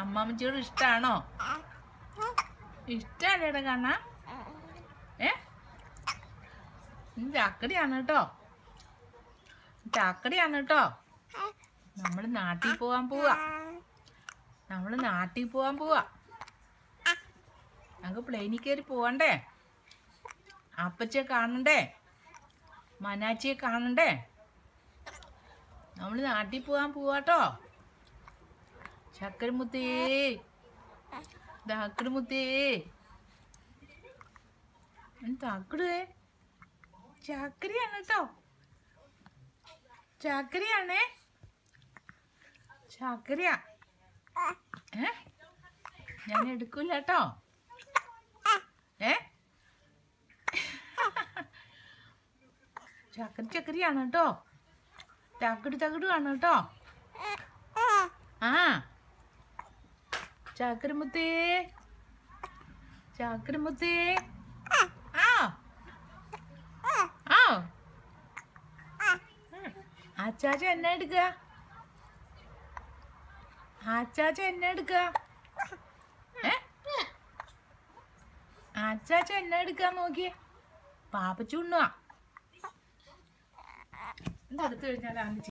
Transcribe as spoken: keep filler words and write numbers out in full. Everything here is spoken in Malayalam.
അമ്മാമ്മച്ചിയോട് ഇഷ്ടാണോ? ഇഷ്ടല്ലേടാ കാണാ? ഏ ചക്കടിയാണ് കേട്ടോ, ചക്കടിയാണ് കേട്ടോ. നമ്മള് നാട്ടിൽ പോവാൻ പോവാ, നമ്മള് നാട്ടിൽ പോവാൻ പോവാ. ഞങ്ങക്ക് പ്ലെയിനിൽ കയറി പോവണ്ടേ, അപ്പച്ചിയെ കാണണ്ടേ, മനാച്ചിയെ കാണണ്ടേ. നമ്മള് നാട്ടിൽ പോവാൻ പോവാട്ടോ. ചക്കരമുത്തേ, ചക്കരമുത്തേ, ചക്കരേ, ചക്കരയാണ് കേട്ടോ, ചക്കരയാണേ, ചക്കരയാ. ഏ ഞാൻ എടുക്കൂല കേട്ടോ. ഏ ചക്കര ചക്കരയാണ് കേട്ടോ, തകട് തകടുമാണ് കേട്ടോ. ആ ചക്കരമുത്തേ, ചക്കരമുത്തേ. ആ ആ അച്ചാച്ച എന്നെ എടുക്കുക, അച്ചാച്ച എന്നെ എടുക്കുക. ഏ അച്ചാച്ച എന്നെ എടുക്കാൻ നോക്കിയേ, പാപ്പച്ചുണ്ണുവാ. ഇതെടുത്തു കഴിഞ്ഞാൽ